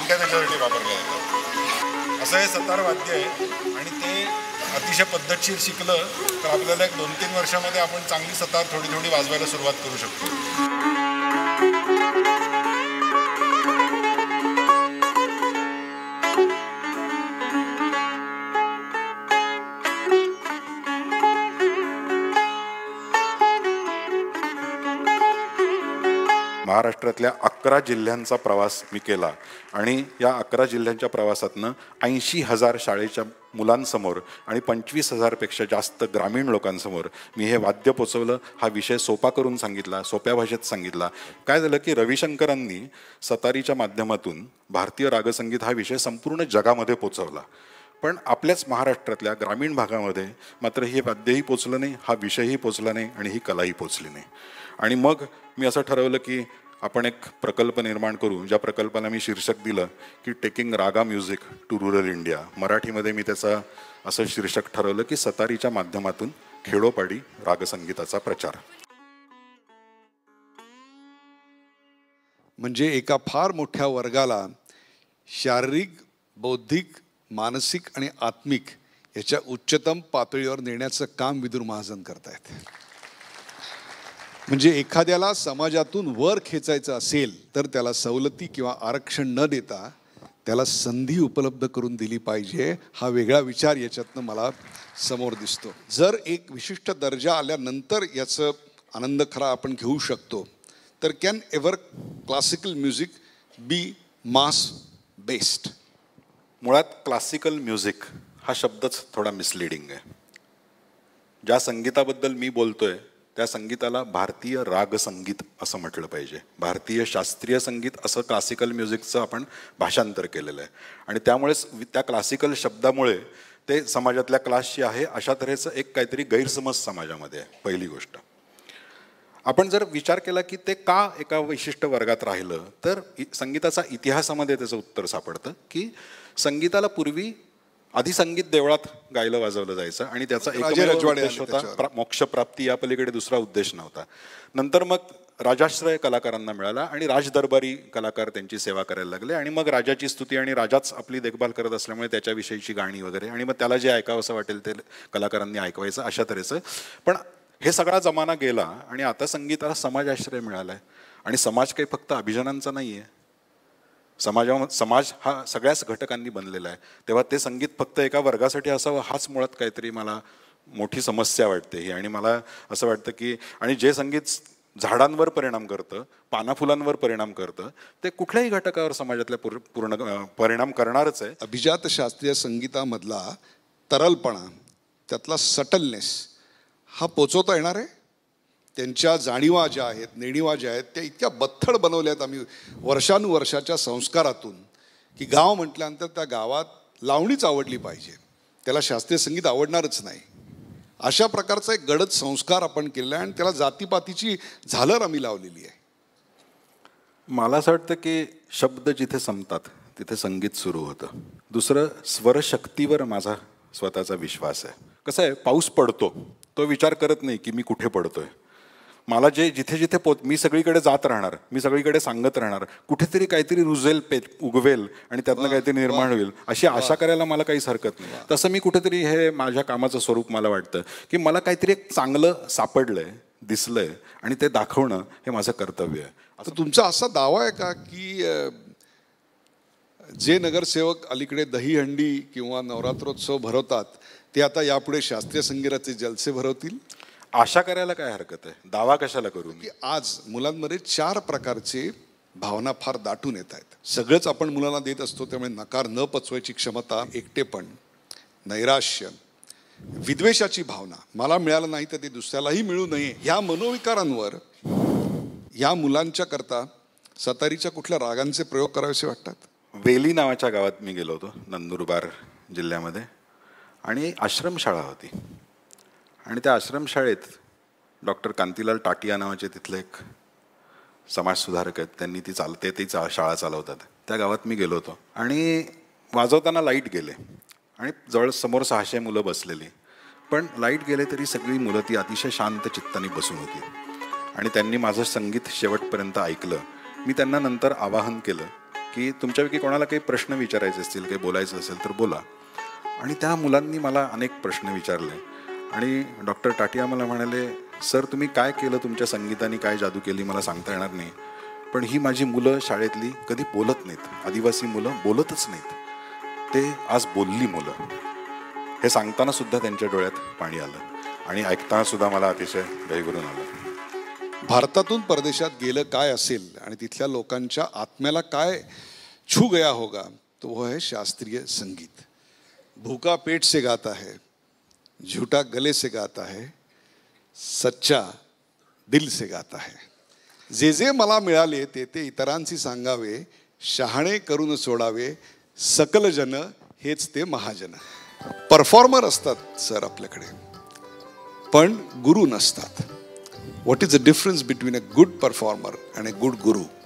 पेट्या त्याच्यासाठी वापरल्या जातात. असं हे सतार वाद्य आहे आणि ते अतिशय पद्धतशीर शिकलं तर आपल्याला एक 2-3 वर्षामध्ये आपण चांगली सतार थोडी थोडी वाजवायला सुरुवात करू शकतो. महाराष्ट्रातल्या 11 जिल्ह्यांचा प्रवास मी केला आणि या 11 जिल्ह्यांच्या प्रवासातनं 80,000 शाळेच्या मुलांसमोर आणि 25,000पेक्षा जास्त ग्रामीण लोकांसमोर मी हे वाद्य पोचवलं. हा विषय सोपा करून सांगितला, सोप्या भाषेत सांगितला. काय झालं की रविशंकरांनी सतारीच्या माध्यमातून भारतीय रागसंगीत हा विषय संपूर्ण जगामध्ये पोचवला. पण आपल्याच महाराष्ट्रातल्या ग्रामीण भागामध्ये मात्र हे वाद्यही पोचलं नाही, हा विषयही पोचला नाही आणि ही कलाही पोचली नाही. आणि मग मी असं ठरवलं की आपण एक प्रकल्प निर्माण करू, ज्या प्रकल्पाला मी शीर्षक दिलं की taking raga music to rural India. मराठीमध्ये मी त्याचं असं शीर्षक ठरवलं की सतारीच्या माध्यमातून खेडोपाडी रागसंगीताचा प्रचार. म्हणजे एका फार मोठ्या वर्गाला शारीरिक, बौद्धिक, मानसिक आणि आत्मिक याच्या उच्चतम पातळीवर नेण्याचं काम विदुर महाजन करतायत. म्हणजे एखाद्याला समाजातून वर खेचायचं असेल तर त्याला सवलती किंवा आरक्षण न देता त्याला संधी उपलब्ध करून दिली पाहिजे, हा वेगळा विचार याच्यातनं मला समोर दिसतो. जर एक विशिष्ट दर्जा आल्यानंतर याचं आनंद खरा आपण घेऊ शकतो तर can ever classical music be mass based. मुळात क्लासिकल म्युझिक हा शब्दच थोडा मिसलिडिंग आहे. ज्या संगीताबद्दल मी बोलतोय त्या संगीताला भारतीय रागसंगीत असं म्हटलं पाहिजे. भारतीय शास्त्रीय संगीत असं क्लासिकल म्युझिकचं आपण भाषांतर केलेलं आहे आणि त्यामुळेच त्या क्लासिकल शब्दामुळे ते समाजातल्या क्लासशी आहे अशा तऱ्हेचं एक काहीतरी गैरसमज समाजामध्ये आहे. पहिली गोष्ट. आपण जर विचार केला की ते का एका विशिष्ट वर्गात राहिलं तर संगीताचा इतिहासामध्ये त्याचं उत्तर सापडतं की संगीताला पूर्वी आधी संगीत देवळात गायलं वाजवलं जायचं आणि त्याचा एकमेव उद्देश होता मोक्षप्राप्ती, या पलीकडे दुसरा उद्देश नव्हता. नंतर मग राजाश्रय कलाकारांना मिळाला आणि राजदरबारी कलाकार त्यांची सेवा करायला लागले आणि मग राजाची स्तुती आणि राजाच आपली देखभाल करत असल्यामुळे त्याच्याविषयीची गाणी वगैरे आणि मग त्याला जे ऐकावं असं वाटेल ते कलाकारांनी ऐकवायचं अशा तऱ्हेचं. पण हे सगळा जमाना गेला आणि आता संगीताला समाजाश्रय मिळाला आहे आणि समाज काही फक्त अभिजनांचा नाही आहे. समाज हा सगळ्याच घटकांनी बनलेला आहे. तेव्हा ते संगीत फक्त एका वर्गासाठी असावं हाच मुळात काहीतरी मला मोठी समस्या वाटते ही. आणि मला असं वाटतं की आणि जे संगीत झाडांवर परिणाम करतं, पानाफुलांवर परिणाम करतं, ते कुठल्याही घटकावर समाजातल्या पूर्ण परिणाम करणारच आहे. अभिजात शास्त्रीय संगीतामधला तरलपणा, त्यातला सटलनेस हा पोचवता येणार आहे. त्यांच्या जाणीवा ज्या आहेत, नेणीवा ज्या आहेत त्या इतक्या बत्थड बनवल्यात आम्ही वर्षानुवर्षाच्या संस्कारातून की गाव म्हटल्यानंतर त्या गावात लावणीच आवडली पाहिजे, त्याला शास्त्रीय संगीत आवडणारच नाही. अशा प्रकारचा एक गडद संस्कार आपण केलेला आहे आणि त्याला जातीपातीची झालर आम्ही लावलेली आहे. मला असं वाटतं की शब्द जिथे संपतात तिथे संगीत सुरू होतं. दुसरं, स्वरशक्तीवर माझा स्वतःचा विश्वास आहे. कसं आहे, पाऊस पडतो तो विचार करत नाही की मी कुठे पडतोय. मला जे जिथे जिथे मी सगळीकडे जात राहणार, मी सगळीकडे सांगत राहणार, कुठेतरी काहीतरी रुजेल, उगवेल आणि त्यातनं काहीतरी निर्माण होईल अशी आशा करायला मला काहीच हरकत नाही. तसं मी कुठेतरी हे माझ्या कामाचं स्वरूप मला वाटतं की मला काहीतरी एक चांगलं सापडलंय, दिसलंय आणि ते दाखवणं हे माझं कर्तव्य आहे. आता तुमचा असा दावा आहे का की जे नगरसेवक अलीकडे दहीहंडी किंवा नवरात्रोत्सव भरवतात ते आता यापुढे शास्त्रीय संगीताचे जलसे भरवतील? आशा करायला काय हरकत आहे, दावा कशाला करू? की आज मुलांमध्ये 4 प्रकारचे भावना फार दाटून येत आहेत. सगळंच आपण मुलांना देत असतो, त्यामुळे नकार न पचवायची क्षमता, एकटेपण, नैराश्य, विद्वेषाची भावना, मला मिळालं नाही तर ते दुसऱ्यालाही मिळू नये, ह्या मनोविकारांवर या मुलांच्या करता सतारीच्या कुठल्या रागांचे प्रयोग करावेसे वाटतात? वेली नावाच्या गावात मी गेलो होतो, नंदुरबार जिल्ह्यामध्ये, आणि आश्रमशाळा होती. आणि त्या आश्रमशाळेत डॉक्टर कांतीलाल टाटिया नावाचे तिथले एक समाजसुधारक आहेत, त्यांनी ती शाळा चालवतात. त्या गावात मी गेलो होतो आणि वाजवताना लाईट गेले आणि जवळ समोर 600 मुलं बसलेली. पण लाईट गेले तरी सगळी मुलं ती अतिशय शांत चित्ताने बसून होती आणि त्यांनी माझं संगीत शेवटपर्यंत ऐकलं. मी त्यांना नंतर आवाहन केलं की तुमच्यापैकी कोणाला काही प्रश्न विचारायचे असतील, काही बोलायचं असेल तर बोला. आणि त्या मुलांनी मला अनेक प्रश्न विचारले आणि डॉक्टर टाटिया मला म्हणाले, सर तुम्ही काय केलं, तुमच्या संगीताने काय जादू केली मला सांगता येणार नाही, पण ही माझी मुलं शाळेतली कधी बोलत नाहीत, आदिवासी मुलं बोलतच नाहीत, ते आज बोलली मुलं. हे सांगताना सुद्धा त्यांच्या डोळ्यात पाणी आलं आणि ऐकताना सुद्धा मला अतिशय दहीभरून आलं. भारतातून परदेशात गेलं काय असेल आणि तिथल्या लोकांच्या आत्म्याला काय छू गया होगा, तो वो है शास्त्रीय संगीत. भूखा पेट से गाता है, झूठा गले से गाता है, सच्चा दिल से गाता है. जे जे मला मिळाले ते ते इतरांशी सांगावे, शहाणे करून सोडावे सकल जन, हेच ते महाजन. परफॉर्मर असतात सर आपल्याकडे, पण गुरु नसतात. What is the difference between a good performer and a good Guru?